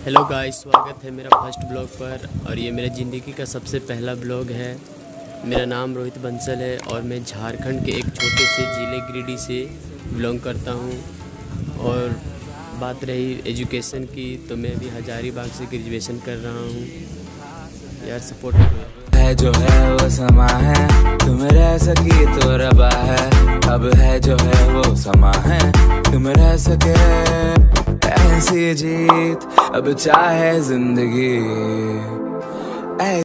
Hello guys, स्वागत है मेरा फर्स्ट ब्लॉग पर। और ये मेरे ज़िंदगी का सबसे पहला ब्लॉग है। मेरा नाम रोहित बंसल है और मैं झारखंड के एक छोटे से ज़िले गिरिडीह से बिलोंग करता हूँ। और बात रही एजुकेशन की, तो मैं भी हजारीबाग से ग्रेजुएशन कर रहा हूँ। यार सपोर्ट है जो है वो समा है, तुम रह सकी तो रबा है। अब है जो है वो समा है, तुम रह सके ऐसी जीत अब चाहे जिंदगी।